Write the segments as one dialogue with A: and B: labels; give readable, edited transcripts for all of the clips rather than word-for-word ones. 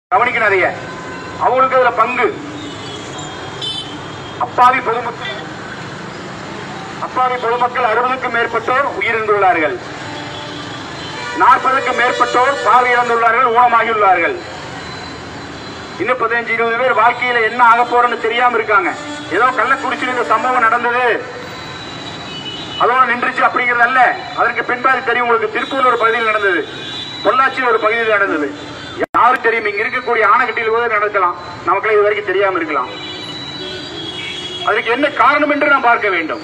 A: கவனிக்க நிறைய அவங்களுக்கு அதுல பங்கு. அப்பாவி பொதுமக்கள் 60க்கும் மேற்பட்டோர் உயிரிழந்துள்ளார்கள். 40க்கும் மேற்பட்டோர் பார்வை இழந்துள்ளார்கள், ஊனமாகியுள்ளார்கள். இன்னும் 15-20 பேர் வாழ்க்கையில என்ன ஆக போறன்னு தெரியாம இருக்காங்க. ஏதோ கள்ளக்குறிச்சியில் இந்த சம்பவம் நடந்தது அதோட நின்றுச்சு அப்படிங்கிறது அல்ல. அதற்கு பின்பாதி தெரியும் உங்களுக்கு. திருப்பூர் ஒரு பகுதியில் நடந்தது, பொள்ளாச்சியில் ஒரு பகுதியில் நடந்தது. யாரும் தெரியும், இங்க இருக்கக்கூடிய ஆணைக்கட்டியில் கூட நடக்கலாம், நமக்கு இது வரைக்கும் தெரியாம இருக்கலாம். அதற்கு என்ன காரணம் என்று நாம் பார்க்க வேண்டும்.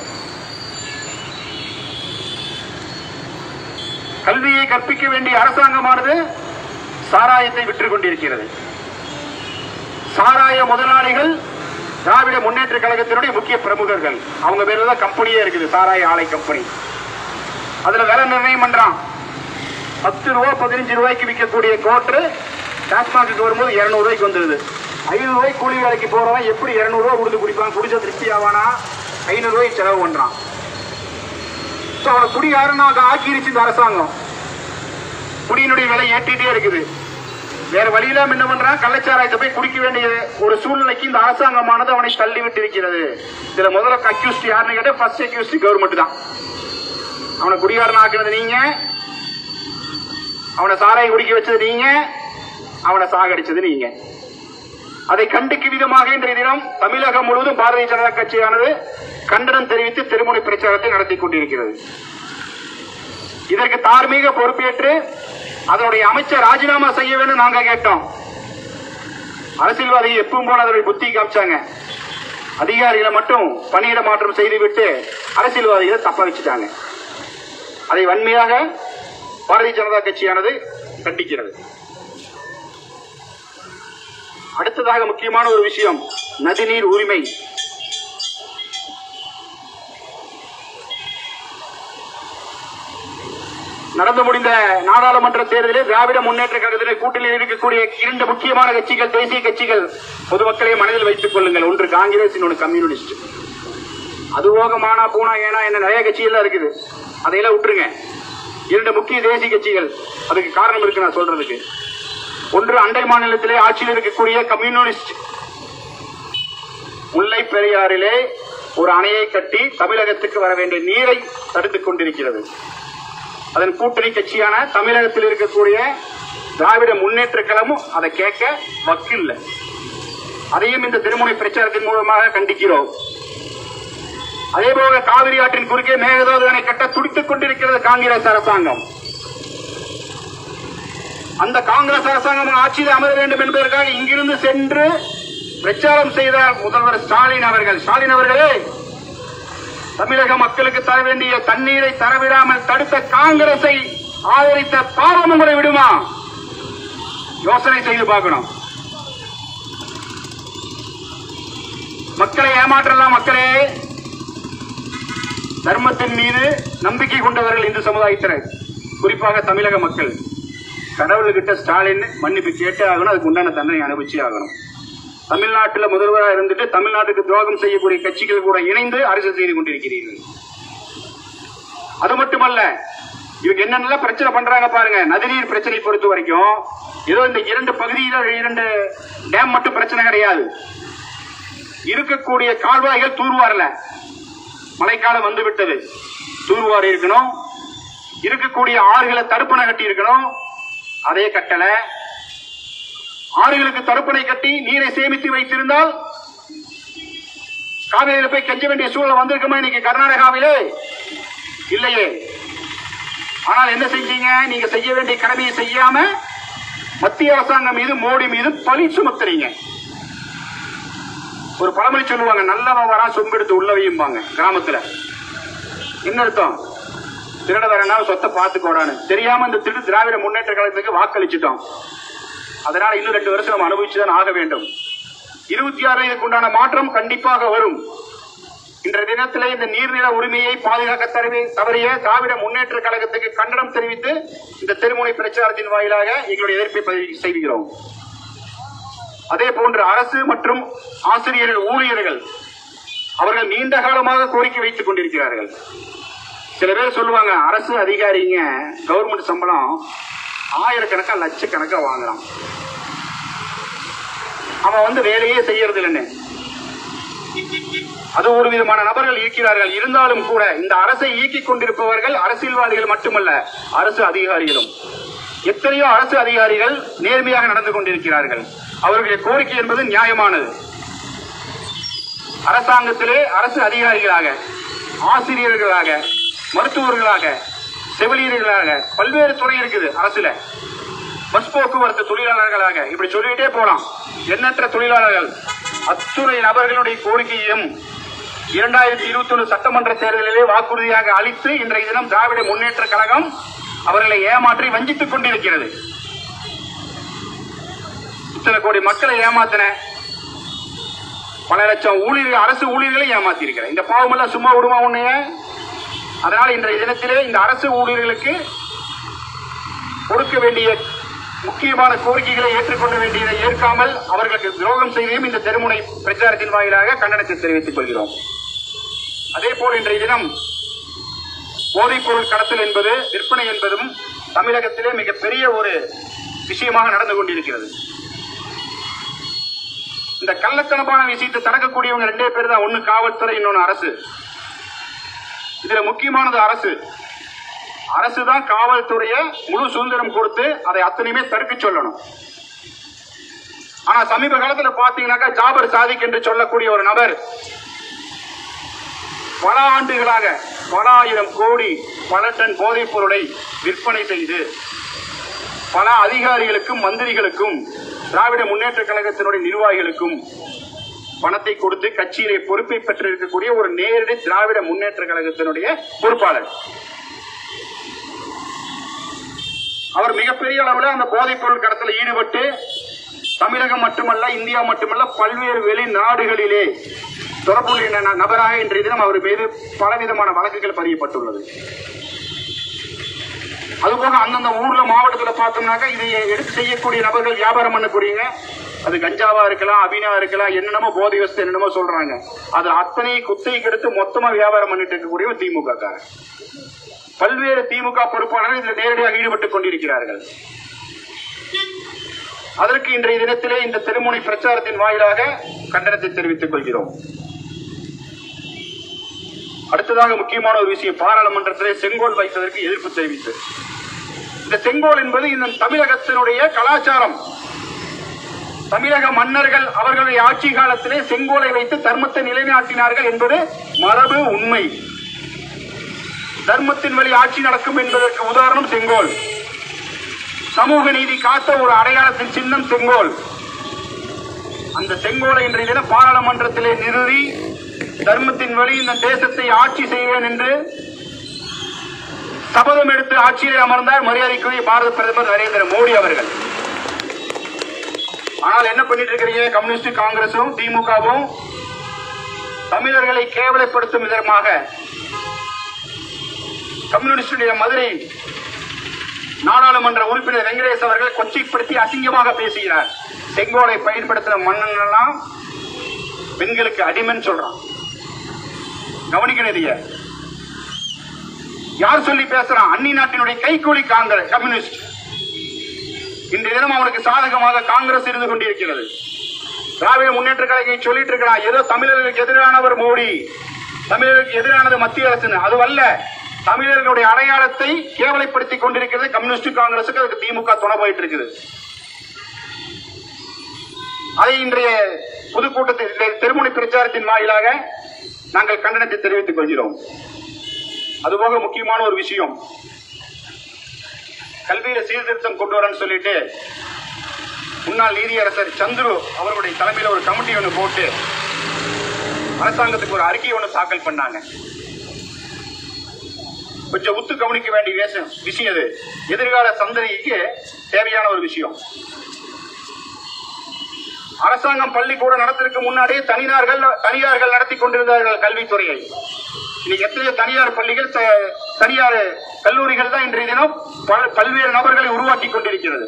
A: கல்வியை கற்பிக்க வேண்டிய அரசாங்கமானது சாராயத்தை விற்றுக் கொண்டிருக்கிறது. சாராய முதலாளிகள் திராவிட முன்னேற்ற கழகத்தினுடைய முக்கிய பிரமுகர்கள். அவங்க பேர்ல தான் கம்பெனியே இருக்குது, சாராய ஆலை கம்பெனி. அதுல விலை நிர்ணயம் பண்றான். 10 ரூபாய் 15 ரூபாய்க்கு விற்கக்கூடிய கோட்டரு டாஸ்மாக்கு வரும்போது 200 ரூபாய்க்கு வந்துருது. 500 ரூபாய் கூலி வேலைக்கு போறவன் எப்படி 200 ரூபாய் கொடுத்து குடிப்பான்? குடிச்ச திருப்தி ஆவானா? 500 ரூபாய்க்கு செலவு பண்றான். அவனை குடிகாரனாக ஆக்கிருச்சு இந்த அரசாங்கம். குடியினுடைய விலை ஏற்றிட்டே இருக்குது. வேற வழியில என்ன பண்றான்? கள்ளச்சாராயத்தை போய் குடிக்க வேண்டிய ஒரு சூழ்நிலைக்கு இந்த அரசாங்கமானது அவனை தள்ளிவிட்டு இருக்கிறது. இதுல முதல்ல அக்யூஸ்ட் யாருன்னு கேட்ட ஃபர்ஸ்ட் அக்யூஸ்ட் கவர்மெண்ட் தான். அவனை குடிகாரன் ஆக்குனது நீங்க, அவனை சாராயம் குடிக்க வச்சது நீங்க, அவனை சாகடிச்சது நீங்க. அதை கண்டிக்கும் விதமாக இன்றைய தினம் தமிழகம் முழுவதும் பாரதிய ஜனதா கட்சியானது கண்டனம் தெரிவித்து திருமுனை பிரச்சாரத்தை நடத்தி கொண்டிருக்கிறது. இதற்கு தார்மீக பொறுப்பேற்று அதனுடைய அமைச்சர் ராஜினாமா செய்ய வேண்டும் நாங்க கேட்டோம். அரசியல்வாதிகள் எப்பவும் போல அதனுடைய புத்தி காமிச்சாங்க. அதிகாரிகளை மட்டும் பணியிட மாற்றம் செய்துவிட்டு அரசியல்வாதிகளை தப்ப வச்சுட்டாங்க. அதை வன்மையாக பாரதிய ஜனதா கட்சியானது கண்டிக்கிறது. அடுத்ததாக முக்கியமான ஒரு விஷயம், நதிநீர் உரிமை. நடந்து முடிந்த நாடாளுமன்ற தேர்தலில் திராவிட முன்னேற்ற கழகத்தில் கூட்டணியில் இருக்கக்கூடிய 2 முக்கியமான கட்சிகள், தேசிய கட்சிகள், பொதுமக்களை மனதில் வைத்துக் கொள்ளுங்கள். ஒன்று காங்கிரஸ், இன்னொன்று கம்யூனிஸ்ட். அது போக மானா பூனா ஏனா என்ன நிறைய கட்சிகள் இருக்குது, அதையெல்லாம் விட்டுருங்க. 2 முக்கிய தேசிய கட்சிகள். அதுக்கு காரணம் இருக்கு நான் சொல்றதுக்கு. ஒன்று, அண்டை மாநிலத்திலே ஆட்சியில் இருக்கக்கூடிய கம்யூனிஸ்ட் முல்லை பெரியாறிலே ஒரு அணையை கட்டி தமிழகத்துக்கு வர வேண்டிய நீரை தடுத்துக் கொண்டிருக்கிறது. அதன் கூட்டணி கட்சியான தமிழகத்தில் இருக்கக்கூடிய திராவிட முன்னேற்ற கழகமும் அதை கேட்க வக்கில்லை. அதையும் இந்த திருமுனை பிரச்சாரத்தின் மூலமாக கண்டிக்கிறோம். அதேபோல காவிரி ஆற்றின் குறுக்கே மேகதாது அணை கட்ட துடித்துக் கொண்டிருக்கிறது காங்கிரஸ் அரசாங்கம். அந்த காங்கிரஸ் அரசாங்கம் ஆட்சியில் அமர வேண்டும் என்பதற்காக இங்கிருந்து சென்று பிரச்சாரம் செய்த முதல்வர் ஸ்டாலின் அவர்களே, தமிழக மக்களுக்கு தர வேண்டிய தண்ணீரை தரவிடாமல் தடுத்த காங்கிரஸை ஆதரித்த பாவம் உங்களை விடுமா? யோசனை செய்து பார்க்கணும். மக்களை ஏமாற்றலாம். மக்களே, தர்மத்தின் மீது நம்பிக்கை கொண்டவர்கள் இந்து சமுதாயத்தினர், குறிப்பாக தமிழக மக்கள். கடவுள்கிட்ட ஸ்டாலின் மன்னிப்பு கேட்டே ஆகணும், அதுக்கு உண்டான தண்டனை அனுபவிச்சே ஆகணும். தமிழ்நாட்டில் முதல்வராக இருந்துட்டு தமிழ்நாட்டுக்கு துரோகம் செய்யக்கூடிய கட்சிகள் கூட இணைந்து அரசியல் செய்து கொண்டிருக்கிறீர்கள். அது மட்டுமல்ல, இவங்க என்னென்ன பிரச்சனை பண்றாங்க பாருங்க. நதிநீர் பிரச்சனை பொறுத்த வரைக்கும் ஏதோ இந்த 2 பகுதியில் 2 டேம் மட்டும் பிரச்சனை கிடையாது. இருக்கக்கூடிய கால்வாய்கள் தூர்வாரல. மழைக்காலம் வந்துவிட்டது, தூர்வாரி இருக்கணும். இருக்கக்கூடிய ஆறுகளை தடுப்பணை கட்டி இருக்கணும், அதே கட்டல. ஆறுகளுக்கு தடுப்பணை கட்டி நீரை சேமித்து வைத்திருந்தால் காவிரியில் போய் கெஞ்ச வேண்டிய சூழல் வந்திருக்குமா இன்னைக்கு கர்நாடகாவிலே? இல்லையே. ஆனால் என்ன செஞ்சீங்க? நீங்க செய்ய வேண்டிய கடமையை செய்யாம மத்திய அரசாங்கம் மீது, மோடி மீது பழி சுமத்துறீங்க. ஒரு பழமொழி சொல்லுவாங்க, நல்லவன் வரா சொம்பெடுத்து உள்ளவையும்பாங்க கிராமத்துல. என்ன அர்த்தம்? திருட வரனா சொத்தை பார்த்துக்கோடான்னு தெரியாம இந்த திரு திராவிட முன்னேற்ற கழகத்துக்கு வாக்களிச்சுட்டோம். அதனால இன்னும் 2 வருஷம் நம்ம அனுபவிச்சுதான் ஆக வேண்டும். 26 இதுக்கு உண்டான மாற்றம் கண்டிப்பாக வரும். இன்றைய தினத்திலே இந்த நீர்நில உரிமையை பாதுகாக்க தவறிய திராவிட முன்னேற்ற கழகத்துக்கு கண்டனம் தெரிவித்து இந்த திருமுனை பிரச்சாரத்தின் வாயிலாக எங்களுடைய எதிர்ப்பை பதிவு செய்கிறோம். அதே போன்று அரசு மற்றும் ஆசிரியர்கள், ஊழியர்கள் அவர்கள் நீண்ட காலமாக கோரிக்கை வைத்துக் கொண்டிருக்கிறார்கள். சில பேர் சொல்லுவாங்க, அரசு அதிகாரிங்க கவர்மெண்ட் சம்பளம் ஆயிரக்கணக்கா லட்சக்கணக்கா வாங்கலாம். அவன் வேலையே செய்யறது இல்லைன்னு. அது ஒரு விதமான நபர்கள் இருக்கிறார்கள். இருந்தாலும் கூட இந்த அரசை இயக்கிக் கொண்டிருப்பவர்கள் அரசியல்வாதிகள் மட்டுமல்ல, அரசு அதிகாரிகளும். எத்தனையோ அரசு அதிகாரிகள் நேர்மையாக நடந்து கொண்டிருக்கிறார்கள். அவர்களுடைய கோரிக்கை என்பது நியாயமானது. அரசாங்கத்திலே அரசு அதிகாரிகளாக, ஆசிரியர்களாக, மருத்துவர்களாக, செவிலியர்களாக பல்வேறு துறை இருக்குது அரசுல. பஸ் போக்குவரத்து தொழிலாளர்களாக இப்படி சொல்லிட்டே போலாம். எண்ணற்ற தொழிலாளர்கள் அத்துணை நபர்களுடைய கோரிக்கையும் 2021 சட்டமன்ற தேர்தலிலே வாக்குறுதியாக அளித்து இன்றைய தினம் திராவிட முன்னேற்ற கழகம் அவர்களை ஏமாற்றி வஞ்சித்துக் கொண்டிருக்கிறது. இத்தனை கோடி மக்களை ஏமாத்தின, பல லட்சம் ஊழியர்கள், அரசு ஊழியர்களை ஏமாத்தி இருக்கிற இந்த பாவம் எல்லாம் சும்மா விடுமா உன்னைய? அதனால இன்றைய தினத்திலே இந்த அரசு ஊழியர்களுக்கு கொடுக்க வேண்டிய முக்கியமான கோரிக்கைகளை ஏற்றுக்கொள்ள வேண்டியதை ஏற்காமல் அவர்களுக்கு துரோகம் செய்தையும் இந்த தெருமுனை பிரச்சாரத்தின் வாயிலாக கண்டனத்தை தெரிவித்துக் கொள்கிறோம். அதே போல் இன்றைய தினம் போதைப் பொருள் கடத்தல் என்பது, விற்பனை என்பதும் தமிழகத்திலே மிகப்பெரிய ஒரு விஷயமாக நடந்து கொண்டிருக்கிறது. இந்த கள்ளத்தனமான விஷயத்தை தடுக்கக்கூடியவங்க ரெண்டே பேர் தான். ஒன்னு காவல்துறை, இன்னொன்னு அரசு. இதுல முக்கியமானது அரசு. அரசு தான் காவல்துறையை முழு சுதந்திரம் கொடுத்து அதை அத்தனையுமே தடுக்க சொல்லணும். ஆனா சமீப காலத்தில் பாத்தீங்கன்னாக்கா ஜாபர் சாதிக் என்று சொல்லக்கூடிய ஒரு நபர் பல ஆண்டுகளாக பல ஆயிரம் கோடி பல டன் போதைப் பொருளை விற்பனை செய்து பல அதிகாரிகளுக்கும் மந்திரிகளுக்கும் திராவிட முன்னேற்ற கழகத்தினுடைய நிர்வாகிகளுக்கும் பணத்தை கொடுத்து கட்சியிலே பொறுப்பை பெற்றிருக்கக்கூடிய ஒரு நேரடி திராவிட முன்னேற்ற கழகத்தினுடைய பொறுப்பாளர். அவர் மிகப்பெரிய அளவில் அந்த போதைப் பொருள் கடத்தலில் ஈடுபட்டு தமிழகம் மட்டுமல்ல, இந்தியா மட்டுமல்ல, பல்வேறு வெளிநாடுகளிலே தொடர்புடைய நபராக இன்றைய தினம் அவர் மீது பலவிதமான வழக்குகள் பதியப்பட்டுள்ளது. அதுபோக அந்தந்த ஊர்ல மாவட்டத்தில் பார்த்தோம்னாக்கா இதை எடுத்து செய்யக்கூடிய நபர்கள் வியாபாரம் பண்ணக்கூடியங்க. அது கஞ்சாவா இருக்கலாம், அபினா இருக்கலாம், என்னென்னமோ போதை வஸ்து என்னென்னமோ சொல்றாங்க. அது அத்தனை குத்தைக்கு எடுத்து மொத்தமா வியாபாரம் பண்ணிட்டு இருக்கக்கூடிய திமுக காரர். பல்வேறு திமுக பொறுப்பாளர்கள் இதில் நேரடியாக ஈடுபட்டுக் கொண்டிருக்கிறார்கள். அதற்கு இன்றைய தினத்திலே இந்த தெருமுனை பிரச்சாரத்தின் வாயிலாக கண்டனத்தை தெரிவித்துக் கொள்கிறோம். அடுத்ததாக முக்கியமான ஒரு விஷயம், பாராளுமன்றத்திலே செங்கோல் வைத்ததற்கு எதிர்ப்பு தெரிவித்து, இந்த செங்கோல் என்பது இந்த தமிழகத்தினுடைய கலாச்சாரம். தமிழக மன்னர்கள் அவர்களுடைய ஆட்சி காலத்திலே செங்கோலை வைத்து தர்மத்தை நிலைநாட்டினார்கள் என்பது மரபு, உண்மை. தர்மத்தின் வழி ஆட்சி நடக்கும் என்பதற்கு உதாரணம் செங்கோல். சமூக நீதி காத்த ஒரு அடையாளத்தின் சின்னம் செங்கோல். அந்த செங்கோலை இன்றைய தினம் பாராளுமன்றத்திலே நிறுவி தர்மத்தின் வழி இந்த தேசத்தை ஆட்சி செய்வேன் என்று சபதம் எடுத்து ஆட்சியிலே அமர்ந்தார் மரியாதைக்குரிய பாரத பிரதமர் நரேந்திர மோடி அவர்கள். ஆனால் என்ன பண்ணிட்டு இருக்கிறீங்க? கம்யூனிஸ்ட், காங்கிரசும் திமுகவும் தமிழர்களை கேவலப்படுத்தும் விதமாக கம்யூனிஸ்டுடைய மதுரை நாடாளுமன்ற உறுப்பினர் வெங்கடேஷ் அவர்கள் கொச்சைப்படுத்தி அசிங்கமாக பேசுகிறார். செங்கோலை பயன்படுத்துற மன்னன் எல்லாம் பெண்களுக்கு அடிமைன்னு சொல்றான். கவனிக்கணும். யார் சொல்லி பேசுறான்? அன்னி நாட்டினுடைய கைக்கூலி காங்கிரஸ், கம்யூனிஸ்ட். இன்றைய தினம் அவனுக்கு சாதகமாக காங்கிரஸ் இருந்து கொண்டிருக்கிறது. திராவிட முன்னேற்ற கழகம் சொல்லிட்டு இருக்கிறான், ஏதோ தமிழர்களுக்கு எதிரானவர் மோடி, தமிழர்களுக்கு எதிரானது மத்திய அரசு. அதுவல்ல, தமிழர்களுடைய அடையாளத்தை கேவலைப்படுத்திக் கொண்டிருக்கிறது கம்யூனிஸ்ட், காங்கிரசுக்கு. அதுக்கு திமுக துணை போயிட்டு இருக்குது. அதை இன்றைய பொதுக்கூட்டத்தில் தெருமுனை பிரச்சாரத்தின் வாயிலாக நாங்கள் கண்டனத்தை தெரிவித்துக் கொள்கிறோம். அதுபோக முக்கியமான ஒரு விஷயம், கல்வியில சீர்திருத்தம் கொண்டு வரன்னு சொல்லிட்டு முன்னாள் நீதியரசர் சந்துரு அவர்களுடைய தலைமையில் ஒரு கமிட்டி ஒன்று போட்டு அரசாங்கத்துக்கு ஒரு அறிக்கை ஒன்று தாக்கல் பண்ணாங்க. கொஞ்சம் உத்து கவனிக்க வேண்டிய விஷயம் இது. எதிர்கால சந்ததிக்கு தேவையான ஒரு விஷயம். அரசாங்கம் பள்ளிக்கூடம் நடத்துறதுக்கு முன்னாடியே தனியார்கள் நடத்தி கொண்டிருந்தார்கள் கல்வித்துறையை. இன்னைக்கு எத்தனையோ தனியார் பள்ளிகள், தனியார் கல்லூரிகள் தான் இன்றைய தினம் பல்வேறு நபர்களை உருவாக்கி கொண்டிருக்கிறது.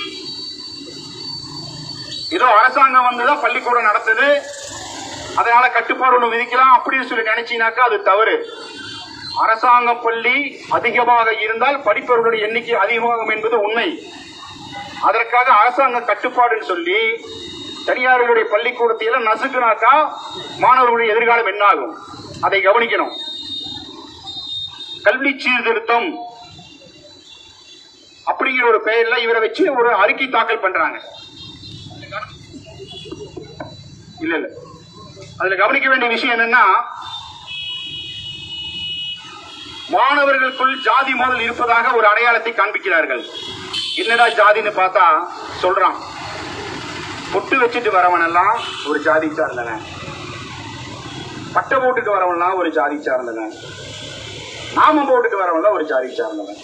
A: ஏதோ அரசாங்கம் வந்துதான் பள்ளிக்கூடம் நடத்துது, அதனால கட்டுப்பாடு ஒன்று விதிக்கலாம் அப்படின்னு சொல்லி நினைச்சீங்கன்னாக்கா அது தவறு. அரசாங்க பள்ளி அதிகமாக இருந்தால் படிப்பவர்களுடைய எண்ணிக்கை அதிகமாகும் என்பது உண்மை. அதற்காக அரசாங்க கட்டுப்பாடுன்னு சொல்லி தனியார்களுடைய பள்ளிக்கூடத்தில நசுக்குனாக்கா மாணவர்களுடைய எதிர்காலம் என்ன ஆகும்? அதை கவனிக்கணும். கல்வி சீர்திருத்தம் அப்படிங்கிற ஒரு பெயர்ல இவரை வச்சு ஒரு அறிக்கை தாக்கல் பண்றாங்க. இல்ல இல்ல, அதுல கவனிக்க வேண்டிய விஷயம் என்னன்னா, மாணவர்களுக்குள் ஜாதி மோதல் இருப்பதாக ஒரு அடையாளத்தை காண்பிக்கிறார்கள். என்னடா ஜாதின்னு பார்த்தா சொல்றான், பொட்டு வச்சுட்டு வரவனெல்லாம் ஒரு ஜாதி சார்ந்தவன், பட்டை போட்டுட்டு வரவன்லாம் ஒரு ஜாதி சார்ந்தவன், நாமம் போட்டுட்டு வரவன்லாம் ஒரு ஜாதி சார்ந்தவன்.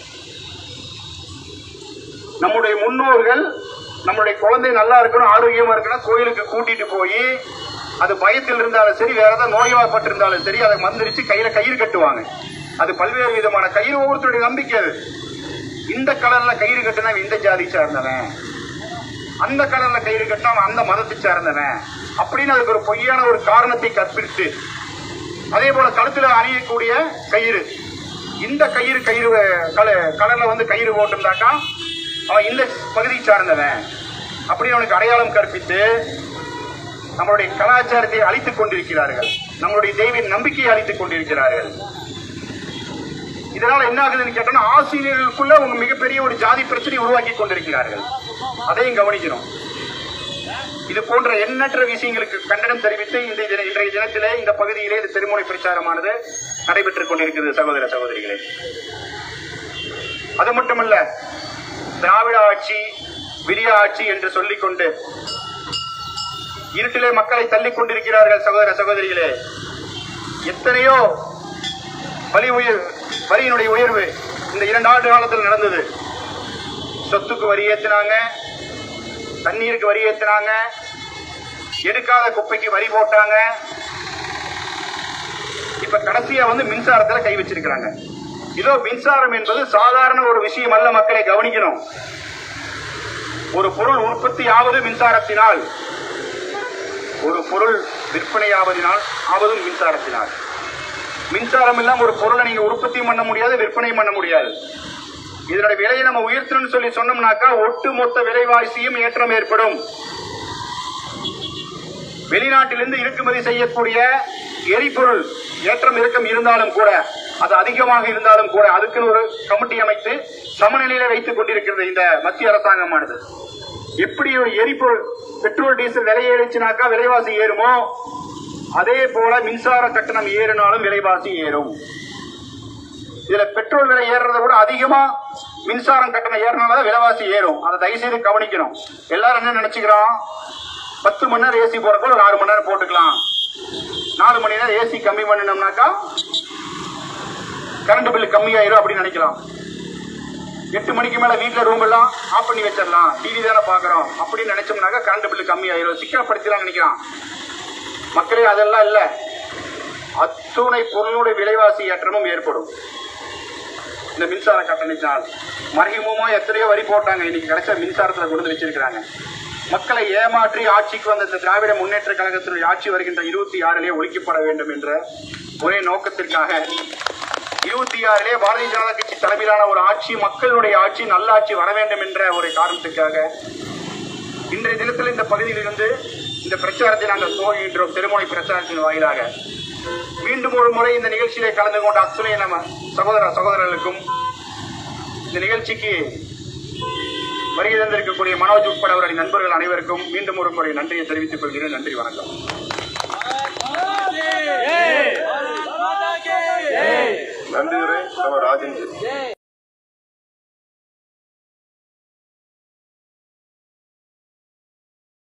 A: நம்முடைய முன்னோர்கள் நம்முடைய குழந்தை நல்லா இருக்கணும், ஆரோக்கியமா இருக்கணும், கோயிலுக்கு கூட்டிட்டு போய் அது பயத்தில் இருந்தாலும் சரி, வேற ஏதாவது நோய்வாய்ப்பட்டு இருந்தாலும் சரி, அதை மந்திரிச்சு கையில கயிறு கட்டுவாங்க. அது பல்வேறு விதமான கயிறு, ஒவ்வொருத்தருடைய நம்பிக்கை. அது இந்த கலர்ல கயிறு கட்டினா இந்த ஜாதி சார்ந்தவன், அந்த கலர்ல கயிறு கட்டினா அந்த மதத்தை சார்ந்தவன் அப்படின்னு அதுக்கு ஒரு பொய்யான ஒரு காரணத்தை கற்பித்து, அதே போல கழுத்துல அணியக்கூடிய கயிறு, இந்த கயிறு கலர்ல வந்து கயிறு போட்டிருந்தாக்கா அவன் இந்த பகுதியை சார்ந்தவன் அப்படின்னு அவனுக்கு அடையாளம் கற்பித்து நம்மளுடைய கலாச்சாரத்தை அழித்துக் கொண்டிருக்கிறார்கள், நம்மளுடைய தெய்வ நம்பிக்கையை அழித்துக் கொண்டிருக்கிறார்கள். இதனால என்ன ஆகுதுன்னு கேட்டோம்னா, ஆசிரியர்களுக்குள்ள ஒரு மிகப்பெரிய ஒரு ஜாதி பிரச்சனை உருவாக்கி கொண்டிருக்கிறார்கள். அதையும் கவனிக்கணும். இது போன்ற எண்ணற்ற விஷயங்களுக்கு கண்டனம் தெரிவித்து இன்றைய தினத்திலே இந்த பகுதியிலே இந்த திருமுனை பிரச்சாரமானது நடைபெற்றுக் கொண்டிருக்கிறது சகோதர சகோதரிகளே. அது மட்டுமல்ல, திராவிட ஆட்சி விடிய ஆட்சி என்று சொல்லிக் கொண்டு இருட்டிலே மக்களை தள்ளிக் கொண்டிருக்கிறார்கள் சகோதர சகோதரிகளே. எத்தனையோ வரியினுடைய உயர்வு இந்த 2 ஆண்டு காலத்தில் நடந்தது. சொத்துக்கு வரி ஏற்றினாங்க, தண்ணீருக்கு வரி ஏற்றினாங்க, எடுக்காத குப்பைக்கு வரி போட்டாங்க. இப்ப கடைசியா வந்து மின்சாரத்துல கை வச்சிருக்கிறாங்க. இதோ மின்சாரம் என்பது சாதாரண ஒரு விஷயம் அல்ல, மக்களை கவனிக்கணும். ஒரு பொருள் உற்பத்தி ஆவது மின்சாரத்தினால், ஒரு பொருள் விற்பனையாவதினால் ஆவதும் மின்சாரத்தினால். மின்சாரம் இல்லாம ஒரு பொருளை நீங்க உற்பத்தி பண்ண முடியாது, விற்பனை பண்ண முடியாது. இதனுடைய விலையை நம்ம உயர்த்தணும்னு சொல்லி சொன்னோம்னாக்கா ஒட்டுமொத்த விலைவாசியும் ஏற்றம் ஏற்படும். வெளிநாட்டிலிருந்து இறக்குமதி செய்யக்கூடிய எரிபொருள் ஏற்றம் இறக்கம் இருந்தாலும் கூட, அது அதிகமாக இருந்தாலும் கூட, அதுக்கு ஒரு கமிட்டி அமைத்து சமநிலையில வைத்துக் கொண்டிருக்கிறது இந்த மத்திய அரசாங்கமானது. எப்படி ஒரு எரிபொருள் பெட்ரோல் டீசல் விலை ஏறிச்சுனாக்கா விலைவாசி ஏறுமோ, அதே போல மின்சார கட்டணம் ஏறினாலும் விலைவாசி ஏறும். இதுல பெட்ரோல் விலை ஏறதை விட அதிகமா மின்சாரம் கட்டணம் ஏறினால்தான் விலைவாசி ஏறும். அதை தயவுசெய்து கவனிக்கணும். எல்லாரும் என்ன நினைச்சுக்கிறோம், 10 மணி நேரம் ஏசி போறதுக்கு ஒரு 6 மணி நேரம் போட்டுக்கலாம், 4 மணி நேரம் ஏசி கம்மி பண்ணினோம்னாக்கா கரண்ட் பில் கம்மியாயிரும் அப்படின்னு நினைக்கலாம். 8 மணிக்கு மேல வீட்டுல ரூம் எல்லாம் ஆஃப் பண்ணி வச்சிடலாம், டிவி தானே பாக்குறோம் அப்படின்னு நினைச்சோம்னாக்கா கரண்ட் பில் கம்மியாயிரும், சிக்கனப்படுத்தலாம் நினைக்கலாம். மக்களே அதெல்லாம் இல்ல, அத்துணை பொருளுடைய விலைவாசி ஏற்றமும் ஏற்படும் இந்த மின்சார கட்டணத்தினால். மறைமுகமா எத்தனையோ வரி போட்டாங்க, இன்னைக்கு கிடைச்ச மின்சாரத்துல கொண்டு வச்சிருக்கிறாங்க. மக்களை ஏமாற்றி ஆட்சிக்கு வந்த இந்த திராவிட முன்னேற்ற கழகத்தினுடைய ஆட்சி வருகின்ற 26 ஒழிக்கப்பட வேண்டும் என்ற ஒரே நோக்கத்திற்காக 26 பாரதிய ஜனதா கட்சி தலைமையிலான ஒரு ஆட்சி, மக்களுடைய ஆட்சி, நல்ல ஆட்சி வர வேண்டும் என்ற ஒரு காரணத்துக்காக இன்றைய தினத்தில் இந்த பகுதியிலிருந்து இந்த பிரச்சாரத்தை நாங்கள் துவங்குகின்றோம். திருமுனை பிரச்சாரத்தின் வாயிலாக மீண்டும் ஒரு முறை இந்த நிகழ்ச்சியிலே கலந்து கொண்ட அத்துணை நம்ம சகோதரர்களுக்கும், இந்த நிகழ்ச்சிக்கு வருகை தந்திருக்கக்கூடிய மனோஜ் உட்பட அவருடைய நண்பர்கள் அனைவருக்கும் மீண்டும் ஒரு முறை நன்றியை தெரிவித்துக் கொள்கிறேன். நன்றி, வணக்கம்.
B: நன்றி ராஜன்.